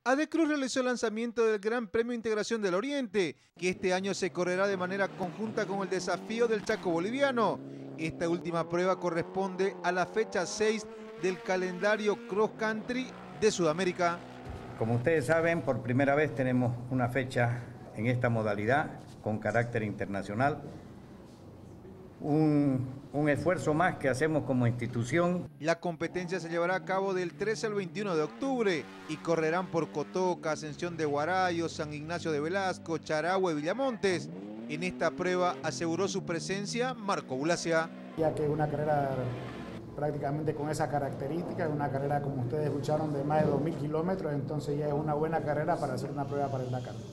Adecruz realizó el lanzamiento del Gran Premio Integración del Oriente, que este año se correrá de manera conjunta con el Desafío del Chaco Boliviano. Esta última prueba corresponde a la fecha 6 del calendario Cross Country de Sudamérica. Como ustedes saben, por primera vez tenemos una fecha en esta modalidad con carácter internacional. Un esfuerzo más que hacemos como institución. La competencia se llevará a cabo del 13 al 21 de octubre y correrán por Cotoca, Ascensión de Huarayo, San Ignacio de Velasco, Charagua y Villamontes. En esta prueba aseguró su presencia Marco Bulacia. Ya que una carrera prácticamente con esa característica, una carrera como ustedes escucharon de más de 2000 kilómetros, entonces ya es una buena carrera para hacer una prueba para el Dakar.